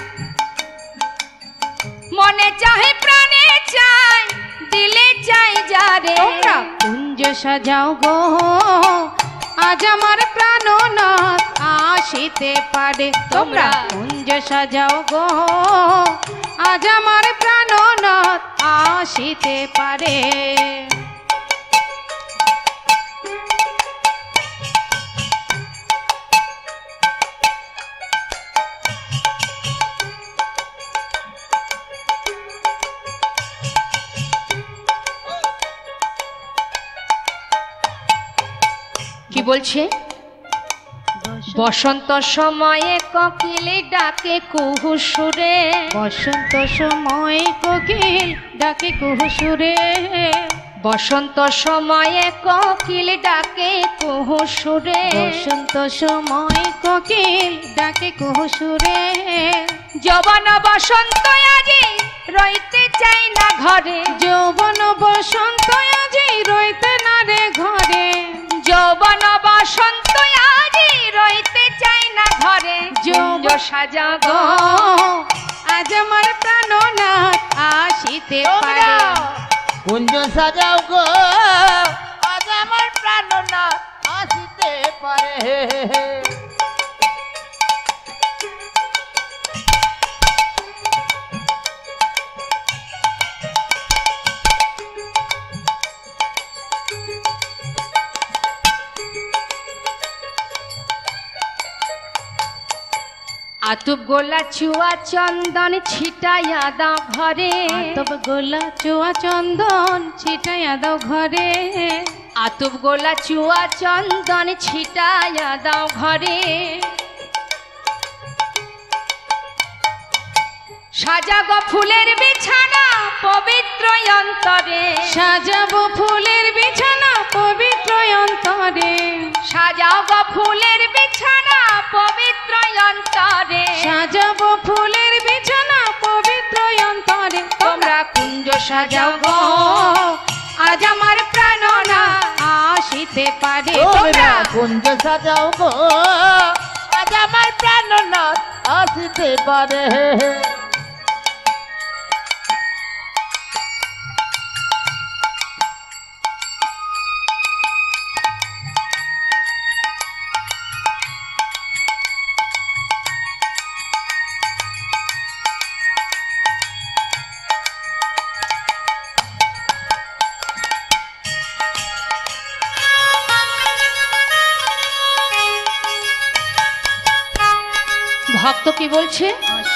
মনে চাই প্রাণে চাই দিলে চাই যারে তোমরা কুঞ্জ সাজাও গো আজ আমার প্রাণনাথ আসিতে পারে। তোমরা কুঞ্জ সাজাও গো আজ আমার প্রাণনাথ আসিতে পারে। কি বলছে? বসন্ত সময়ে কোকিল ডাকে কুহু সুরে বসন্ত সময় কোকিল ডাকে কুহু সুরে বসন্ত সময়ে কোকিল ডাকে কুহু সুরে বসন্ত সময় কোকিল ডাকে কুহু সুরে যৌবন বসন্ত আজি রইতে চাই না ঘরে যৌবন বসন্ত আজি রইতে না রে ঘরে যৌবন বসন্ত আজি রইতে চাই না ঘরে কুঞ্জ সাজা গো আজ আমার প্রাণনাথ আসিতে পারে। কুঞ্জ সাজাও গো আজ আমার প্রাণনাথ আসিতে পারে। আতুপ গোলা চুয়া চন্দন ছিটাইয়া দাও ঘরে আতপ গোলা চুয়া চন্দন ছিটাইয়া দাও ঘরে আতুপ গোলা চুয়া চন্দন ছিটাইয়া দাও ঘরে সাজাগো ফুলের বিছানা পবিত্র অন্তরে সাজাবো ফুলের বিছানা পবিত্র অন্তরে সাজাগো ফুলের বিছানা পবিত্র অন্তরে সাজাবো ফুলের বিছানা পবিত্র অন্তরে। তোমরা কুঞ্জ সাজাও গো আজ আমার প্রাণনা আসিতে পারে। তোমরা কুঞ্জ সাজাও গো আজ আমার প্রাণনাথ আসিতে পারে। ভক্ত কি বলছে?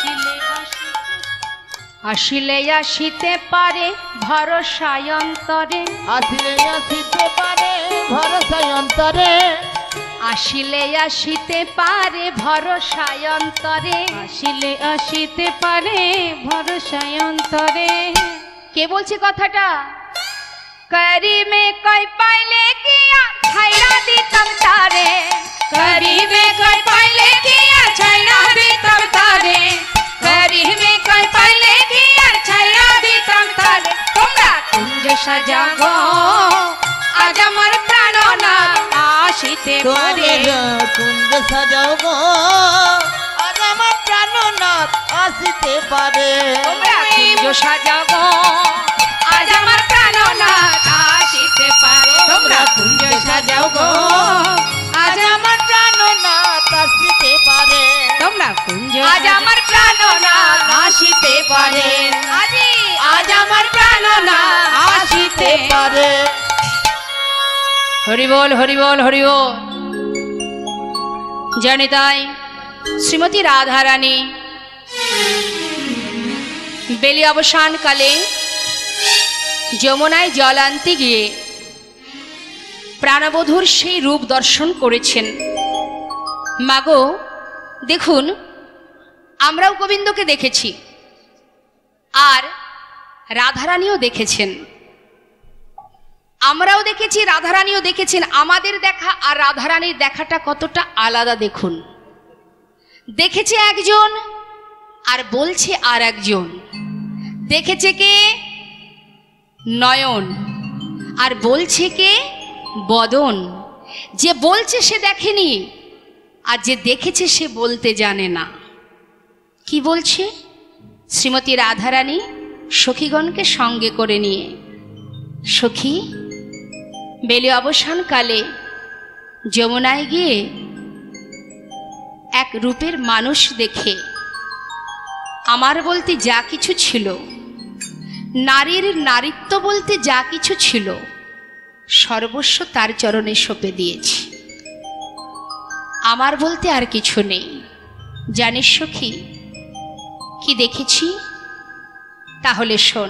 আসিলে আসিতে পারে ভরসায় অন্তরে আসিলে আসিতে পারে ভরসায় অন্তরে আসিলে আসিতে পারে ভরসায় অন্তরে আসিলে আসিতে পারে ভরসায় অন্তরে। কে বলছে কথাটা? করিমে কই পাইলে গিয়া ছাইরা দিতাম তারে করিমে কই কি আর ছাইয়া দিতাম তারে, গরিবে কই পাইলে কি আর ছাইয়া দিতাম তারে। তোমরা কুঞ্জ সাজাগো আজ আমার প্রাণনাথ আসিতে পারে। কুঞ্জ সাজাও গো আজ আমার প্রাণনাথ আসিতে পারে। তোমরা কুঞ্জ সাজাগো আজ আমার প্রাণনাথ আসিতে পারে। তোমরা কুঞ্জ সাজাও গো আজ আমার প্রাণনাথ আসিতে পারে। তোমরা কুঞ্জ আজ আমার প্রাণনাথ আসিতে পারে। আজি আজ আমার প্রাণনাথ আসিতে পারে। হরি বল হরি বল হরি বল। জানি তাই শ্রীমতী রাধারানী বেলি অবসান কালে যমুনায় জল আনতে গিয়ে প্রাণবধূর সেই রূপ দর্শন করেছেন। মাগো দেখুন, আমরাও গোবিন্দকে দেখেছি আর রাধারানীও দেখেছেন। আমরাও দেখেছি, রাধারানীও দেখেছেন। আমাদের দেখা আর রাধারানীর দেখাটা কতটা আলাদা দেখুন। দেখেছে একজন আর বলছে আর একজন। দেখেছে কে? নয়ন। আর বলছে কে? বদন। যে বলছে সে দেখেনি, আর যে দেখেছে সে বলতে জানে না। কি বলছে? শ্রীমতী রাধারানী সখীগণকে সঙ্গে করে নিয়ে, সখী বেলি অবসান কালে যমুনায় গিয়ে এক রূপের মানুষ দেখে আমার বলতে যা কিছু ছিল, নারীর নারীত্ব বলতে যা কিছু ছিল, সর্বস্ব তার চরণে সঁপে দিয়েছি। আমার বলতে আর কিছু নেই। জানিস সখী কি দেখেছি? তাহলে শোন।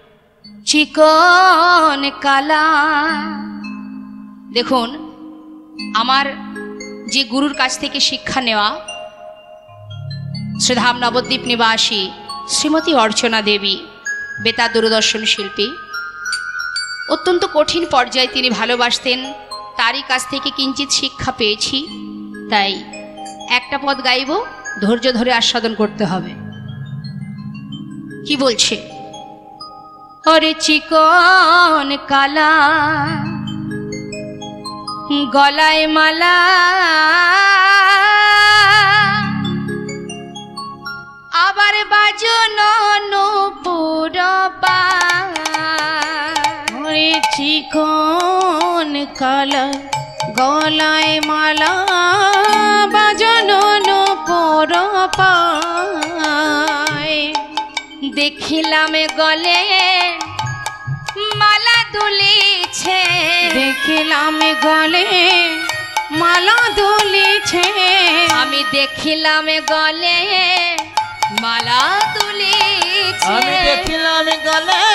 চিকন কালা। দেখুন, আমার যে গুরুর কাছ থেকে শিক্ষা নেওয়া শ্রীধাম নবদ্বীপ নিবাসী শ্রীমতী অর্চনা দেবী, বেতার দূরদর্শন শিল্পী, অত্যন্ত কঠিন পর্যায়ে তিনি ভালোবাসতেন। তারই কাছ থেকে কিঞ্চিত শিক্ষা পেয়েছি, তাই একটা পদ গাইব, ধৈর্য ধরে আস্বাদন করতে হবে। কি বলছে? ওরে চিকন কালা গলায় মালা, আবার বাজনো নূপুর ওরে চিকন কালা গলায় মালা, বাজনো নূপুর পায়। দেখিলাম গলে মালা দুলিছে, দেখিলাম গলে মালা দুলিছে। আমি দেখিলাম গলে মালা দুলিছে। আমি দেখিলাম গলে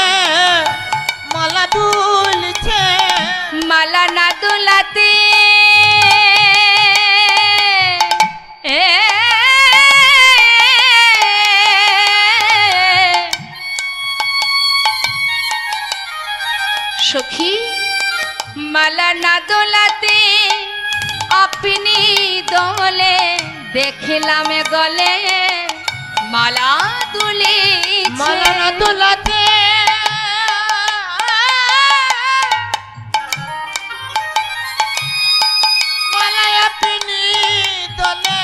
মালা দুলছে। মালা না দুলাতে এ সখী, মালা না দোলাতে আপনি দোলে, দেখিলাম গলে মালা দুলে। মালা না দোলাতে মালা আপনি দোলে,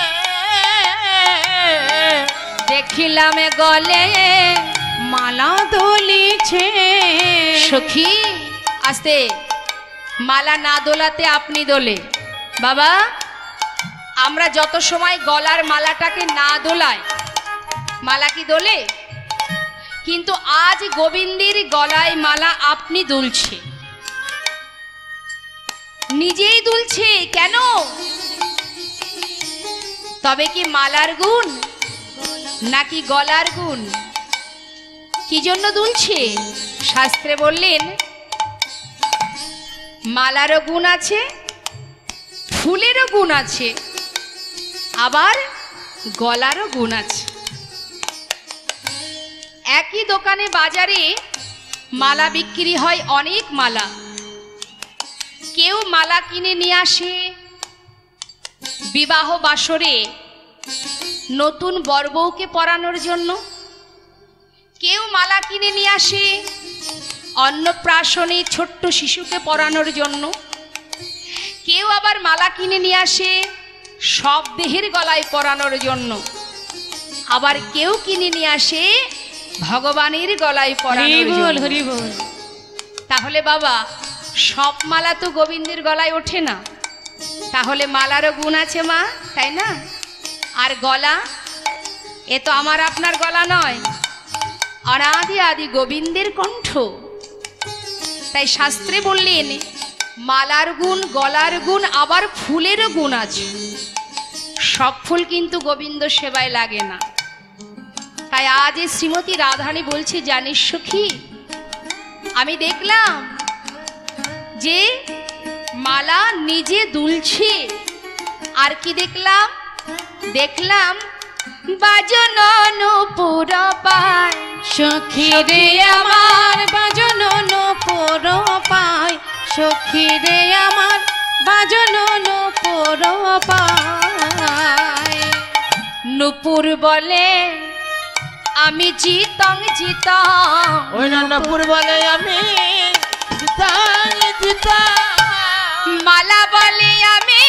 দেখিলাম গলে মালা দলিছে। সখী আস্তে, মালা না দোলাতে আপনি দোলে। বাবা, আমরা যত সময় গলার মালাটাকে না দোলাই, মালা কি দোলে? কিন্তু আজ গোবিন্দের গলায় মালা আপনি দুলছে, নিজেই দুলছে। কেন? তবে কি মালার গুণ নাকি গলার গুণ? কি জন্য দুলছে? শাস্ত্রে বললেন মালারও গুণ আছে, ফুলেরও গুণ আছে, আবার গলারও গুণ আছে। একই দোকানে বাজারে মালা বিক্রি হয়, অনেক মালা। কেউ মালা কিনে নিয়ে আসে বিবাহ বাসরে নতুন বরবউকে পরানোর জন্য, কেউ মালা কিনে নিয়ে আসে অন্নপ্রাশনে ছোট্ট শিশুকে পরানোর জন্য, কেউ আবার মালা কিনে নিয়ে আসে সব দেহের গলায় পরানোর জন্য, আবার কেউ কিনে নিয়ে আসে ভগবানের গলায় পরানোর জন্য। হরি বল। তাহলে বাবা সব মালা তো গোবিন্দের গলায় ওঠে না, তাহলে মালারও গুণ আছে মা, তাই না? আর গলা, এ তো আমার আপনার গলা নয়, অনাদি আদি গোবিন্দের কণ্ঠ। তাই শাস্ত্রে বললেন মালার গুণ, গলার গুণ, আবার ফুলেরও গুণ আছে। সব ফুল কিন্তু গোবিন্দ সেবায় লাগে না। তাই আজ শ্রীমতী রাধারানী বলছে, জানিস সখী, আমি দেখলাম যে মালা নিজে দুলছে, আর কি দেখলাম? দেখলাম বাজন নূপুর পায়, সখী রে আমার বাজন নূপুর পায়, সখী রে আমার বাজন নূপুর পায়। নূপুর বলে আমি জিতং জিতং, ওই নূপুর বলে আমি জিতাং জিতাং, মালা বলে আমি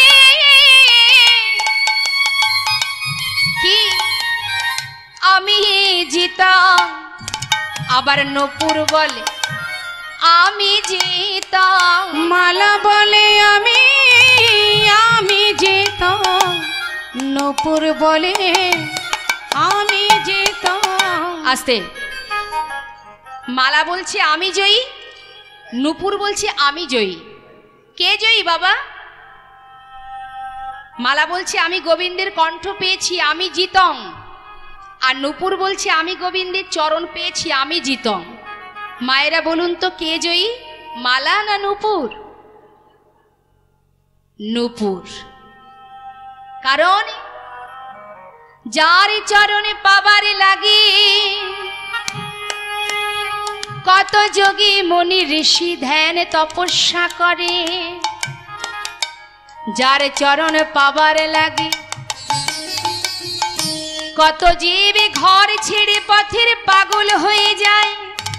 কি আমি জিতং, আবার নূপুর বলে আমি জিতং। মালা বলে আমি আমি জিতং, নূপুর বলে আমি জিতং। আস্তে, মালা বলছে আমি জয়ী, নূপুর বলছে আমি জয়ী। কে জয়ী বাবা? মালা বলছে আমি গোবিন্দের কণ্ঠ পেয়েছি, আমি জিতং, আর নূপুর বলছে আমি গোবিন্দের চরণ পেয়েছি, আমি জিতং। মায়েরা বলুন তো কে জয়ী, মালা না নূপুর? নূপুর। কারণ যার চরণে পাবারে লাগে কত যোগী মুনি ঋষি ধ্যান তপস্যা করে, যার চরণ পাবারে লাগে কত জীবে ঘর ছেড়ে পথের পাগল হয়ে যায়।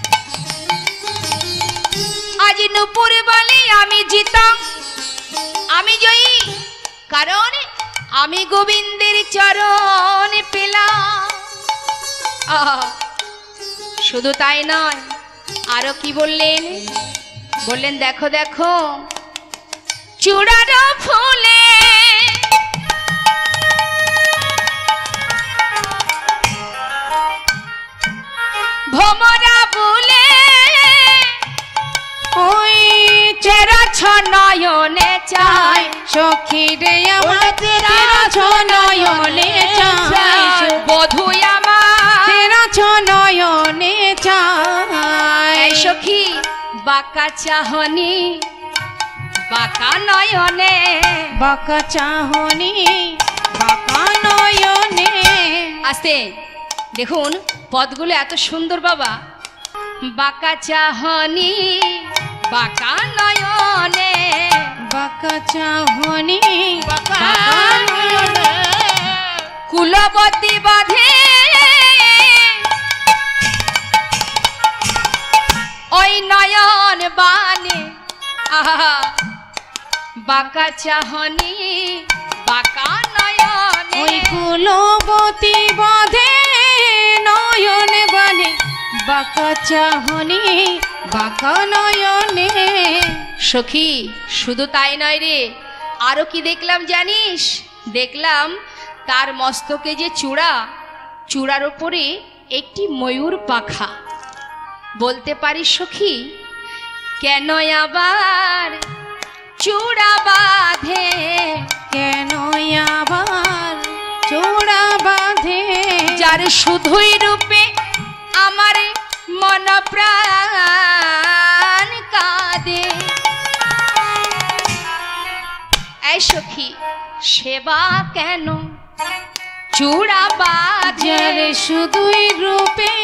আজ নূপুর বলে আমি জিতং, আমি জয়ী, কারণ আমি গোবিন্দের চরণ পেলাম। আহা, শুধু তাই নয়, আরো কি বললেন? বললেন দেখো দেখো চূড়ার ফুলে ভোমরা বলে ওই চেরা ছনয়নে চাই, সখী রে আমার তেরা ছনয়নে চাই, বধূ আমার তেরা ছনয়নে চাই। এই সখী বাঁকা চাহনি বাঁকা নয়নে, বাঁকা চাহনি বাঁকা নয়নে। আস্তে দেখুন পদগুলো এত সুন্দর বাবা। বাঁকা চাহনি বাঁকা নয়নে, বাঁকা চাহনি বাঁকা নয়নে, কুলবতী বাঁধে ওই নয়ন বানে। আহা, বাঁকা চাহনি বাঁকা নয়নে, ওই কুলবতী বাঁধে নয়ন বানে, বাঁকা চাহনি বাঁকা নয়নে। সখী শুধু তাই নয় রে, আরো কি দেখলাম জানিস? দেখলাম তার মস্তকে যে চূড়া, চূড়ার উপরে একটি ময়ূর পাখা। বলতে পারিস সখী কেন আবার চূড়া বাঁধে? কেন আবার চূড়া বাঁধে? যার শুধুই রূপে আমার মন প্রাণ কাঁদে। এই সখী সেবা কেন চূড়া বাঁধে? যার শুধুই রূপে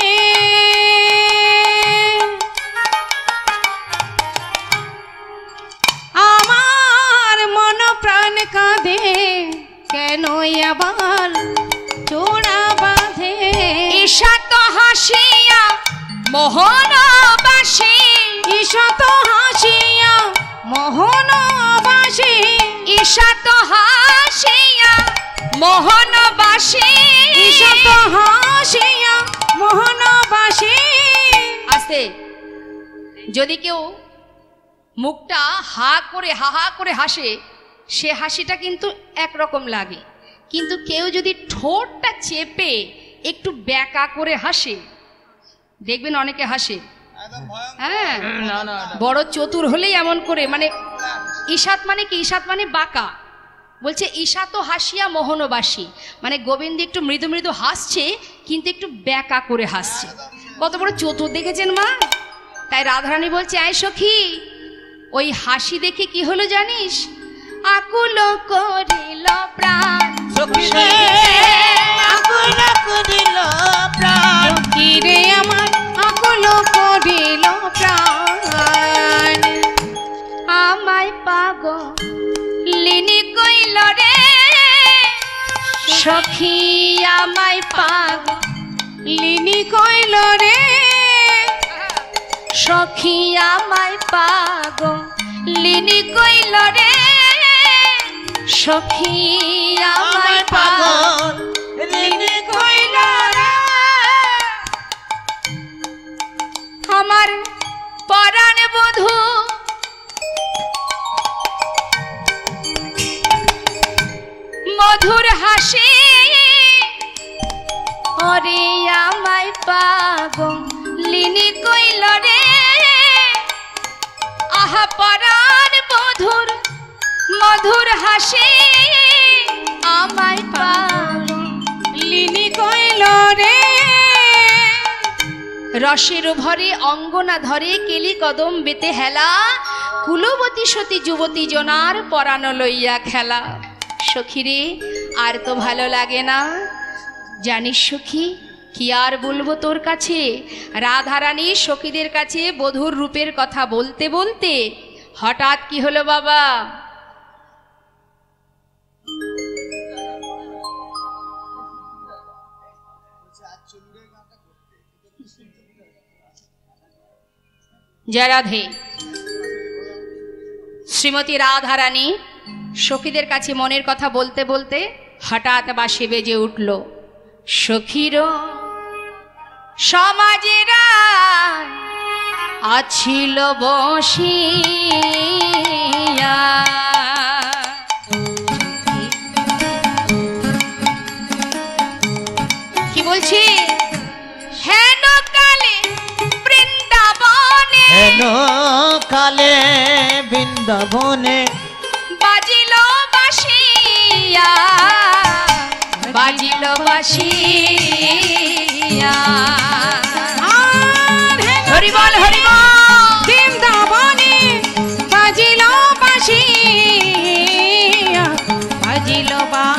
আমার মন প্রাণ কাঁদে, কেন আবার চোরা বাঁধে ঈশাত হাসিয়া মোহনবাসী ঈশাত হাসিয়া মোহনবাসী ঈশাত হাসিয়া মোহনবাসী ঈশাত হাসিয়া মোহনবাসী। আস্তে, যদি কেউ মুখটা হা করে হা হা করে হাসে সে হাসিটা কিন্তু একরকম লাগে, কিন্তু কেউ যদি ঠোঁটটা চেপে একটু ব্যাকা করে হাসে দেখবেন অনেকে হাসে। হ্যাঁ, বড় চতুর হলেই এমন করে, মানে ঈশাত মানে কি, ঈশাত মানে বাঁকা। বলছে ঈশাত হাসিয়া মোহনবাসী, মানে গোবিন্দ একটু মৃদু মৃদু হাসছে কিন্তু একটু ব্যাকা করে হাসছে। কত বড় চতুর দেখেছেন মা। তাই রাধারানী বলছে, আয় সখী, ওই হাসি দেখে কি হলো জানিস? আকুল করিল প্রাণ সখী রে আকুল করিল প্রাণ, সখী রে আমার আকুল করিল প্রাণ। আমায় পাগলিনী কইল রে সখী, আমায় লিনি কইল রে সখী, আমায় পাগলিনী কইল রে সখী, আমায় পাগল লিনি কইল রে। আমার পরাণ বধূ মধুর হাসি, ওরে আমায় পাগলিনী কইল রে। আহা পরাণ বধুর মধুর হাসি, আমায় পাগলিনী কইল রে। রসের ভরে অঙ্গনা ধরে কেলি কদম বেতে হেলা, কুলবতী সতী যুবতী জনার পরাণ লইয়া খেলা। সখী রে আর তো ভালো লাগে না, জানিস সখী কি আর বলবো তোর কাছে। রাধারানী সখীদের কাছে বধূর রূপের কথা বলতে বলতে হঠাৎ কি হলো বাবা? জয় রাধে। শ্রীমতী রাধারানী সখীদের কাছে মনের কথা বলতে বলতে হঠাৎ বাঁশি বেজে উঠল। সখীর সমাজেরা আছিল বসিয়া, কি বলছি? হেন কালে বৃন্দাবনে, হেন কালে বৃন্দাবনে বাজিল বাঁশিয়া, বাজিল বাঁশিয়া। হরি বল হরি বল। বৃন্দাবনে বাজিল বাঁশিয়া, বাজিল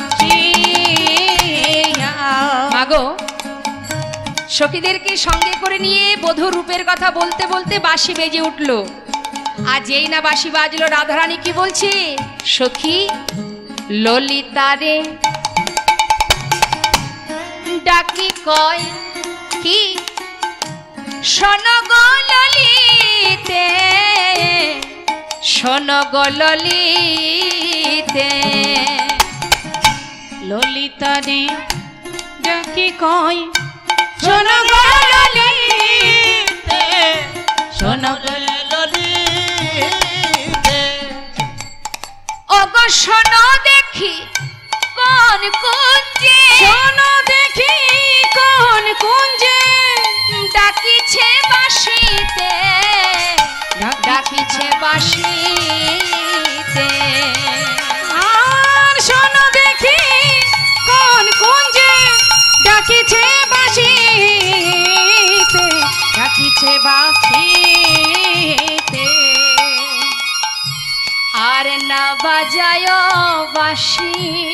বাঁশিয়া। মাগো, সখীদেরকে সঙ্গে করে নিয়ে বধূর রূপের কথা বলতে বলতে বাঁশি বেজে উঠল। আর যেই না বাঁশি বাজলো রাধারানী কি বলছে? সখী ললিতারে ডাকি কয় কি, শোন গো ললিতে, শোন গো ললিতে। ললিতারে ডাকি কয় শোন গো ললিতে, শোন গো ললিতে। ওগো শোনো দেখি কোন কুঞ্জে, শোনো দেখি কোন কুঞ্জে ডাকিছে বাঁশিতে, ডাকিছে বাঁশিতে। আর শোনো দেখি কোন কুঞ্জে ডাকিছে বাঁশিতে, ডাকিছে বাঁশিতে। আর না বাজায় বাঁশি,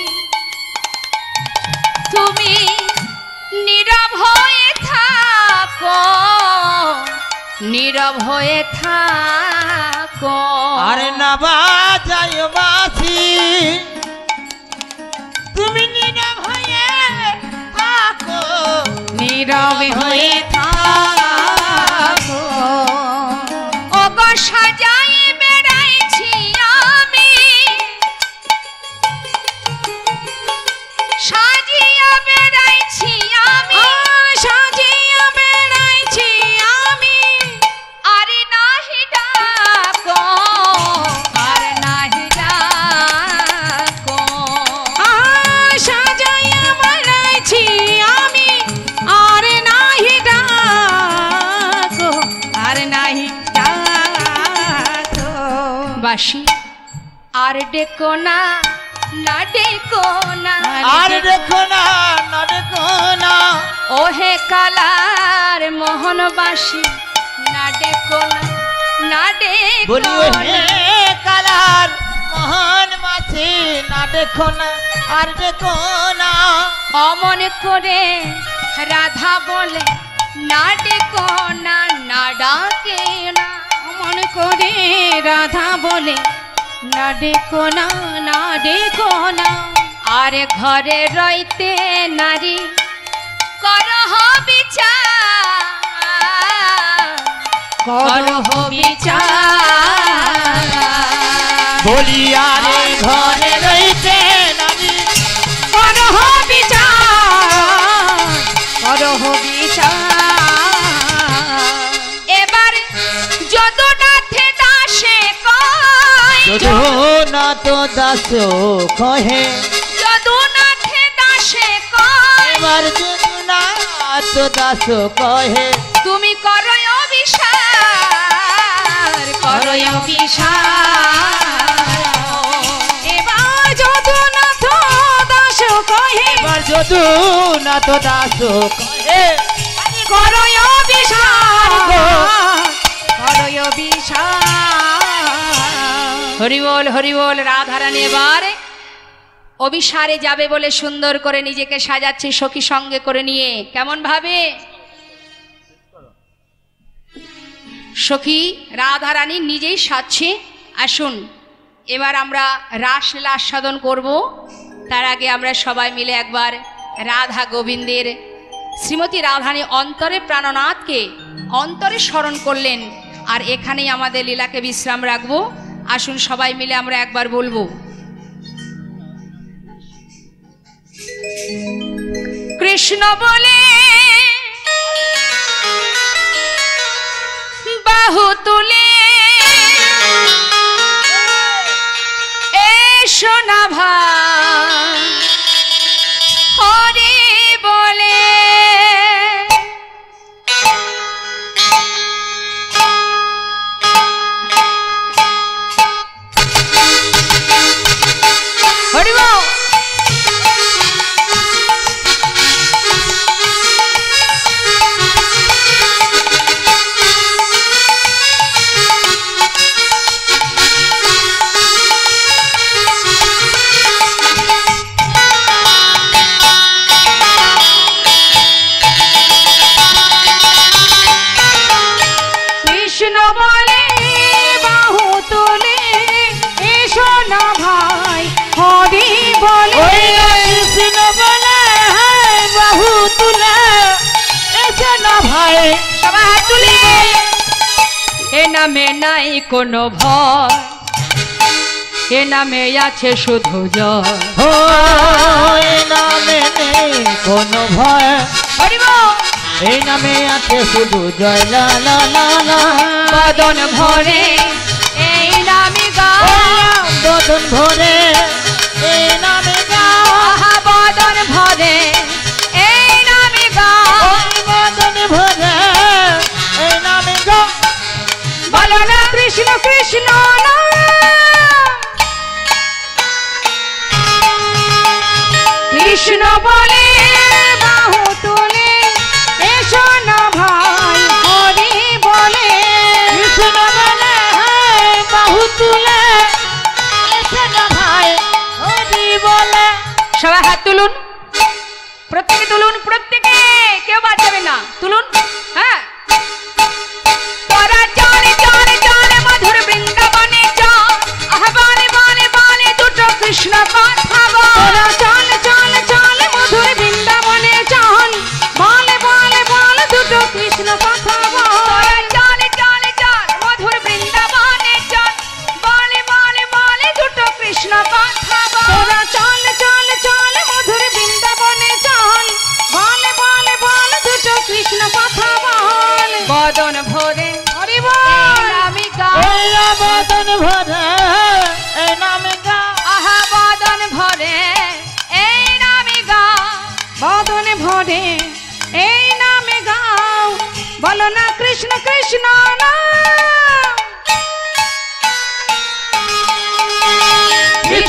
তুমি নীরব হয়ে থাকো, নীরব হয়ে থাকো। আর না বাজায় বাঁশি, তুমি আর ডেকো না না ডেকো না আর দেখো না না দেখো না ওহে কালার মোহনবাসী না ডেকো না না ডেকো বলিও হে না। কালার মোহন মাছি না দেখো না আর দেখো না অমন করে রাধা বলে না ডেকো না না ডাকে না অমন করে রাধা বলে না ডেকো না না ডেকো না আরে ঘরে রইতে নারী করহ বিচার করহ বিচার বলিয়া রে ঘরে রইতে নারী করহ বিচার করহ বিচার এবার যদুনাথে দাসে কয় যদু না তো দাস কহে যদুনাথে দাসে কয় এবার যদু না তো দাস কহে তুমি করো অভিসার করো অভিসার এবার যদুনাথ দাস কহে এবার যদু না তো দাস কহে করো অভিসার করো অভিসার হরিবল হরিবল রাধারানী এবার অভিসারে যাবে বলে সুন্দর করে নিজেকে সাজাচ্ছে সখী সঙ্গে করে নিয়ে কেমন ভাবে সখী রাধারানী নিজেই সাজছে আসুন এবার আমরা রাসলীলা আস্বাদন করব তার আগে আমরা সবাই মিলে একবার রাধা গোবিন্দের শ্রীমতী রাধারানী অন্তরে প্রাণনাথকে অন্তরে স্মরণ করলেন আর এখানেই আমাদের লীলাকে বিশ্রাম রাখবো আসুন সবাই মিলে আমরা একবার বলবো কৃষ্ণ বলে বাহু তুলে এসো না ভাই হরি বলে হরি বল কৃষ্ণ বলে বাহু তুলে এসো না ভাই হরি বলে ওই কৃষ্ণ বলে বাহু তুলে এসে না ভাই সবাই হাত তুলি এ নামে নাই কোনো ভয় এ নামে আছে শুধু জয় ও এই নামে নেই কোনো ভয় হরি বল এই নামে আছে শুধু জয় লা লা লা লা বদন ভরে এই নামে গাও বদন ভরে এই নামে গাও আহা বদন ভরে এই নামে গাও ওই বদন ভরে এই নামে গাও বলো না কৃষ্ণ কৃষ্ণ না কৃষ্ণ বলে বাহু তুলে এসো না ভাই হরি বলে কৃষ্ণ বলে বাহু তুলে এসে না ভাই হরি বলে সবাই হাত তুলুন প্রত্যেকে তুলুন প্রত্যেকে কেউ বাদ যাবে না তুলুন হ্যাঁ তোরা চলে চলে চলে মধুর বৃন্দাবনে চল আহা বলে বলে বলে দুটো কৃষ্ণ কথা বল তোরা চল চল চল মধুর বৃন্দাবনে চল বলে বলে বল দুটো কৃষ্ণ কথা বল তোরা চলে চলে চল মধুর বৃন্দাবনে চল বলে বলে বলে দুটো কৃষ্ণ কথা বল তোরা চল চল চল মধুর বৃন্দাবনে চল বলে বলে বল দুটো কৃষ্ণ কথা বল বদন ভরে হরি বল আমি গাও এই বদন ভরে এই নামে গাও আহা বদন ভরে এই নামে গাও বদনে ভরে এই নামে গাও বলো না কৃষ্ণ কৃষ্ণ না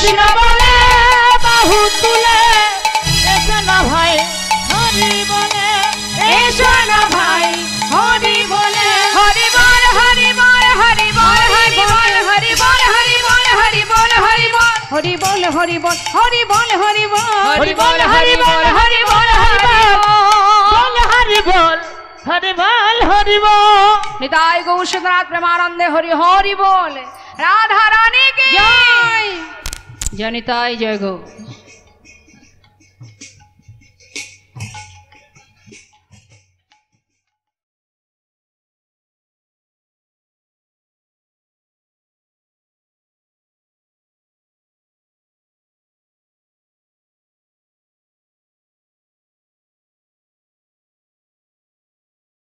কৃষ্ণ বলে বাহু তুলে এসো না ভাই হরি বলে এসো না ভাই হরি বলে হরি বল হরি বল হরি বল হরি বল হরি বল হরি বল হরি বল হরি বল হরি বল হরি বল হরি বল হরি বল হরি বল হরি বল হরি বল হরি বল হরি বল হরি বল হরি বল নিতাই গৌরনাথ প্রেমানন্দে হরি হরি বল। রাধা রানী কি জয়। জয় নিতাই জয় গো।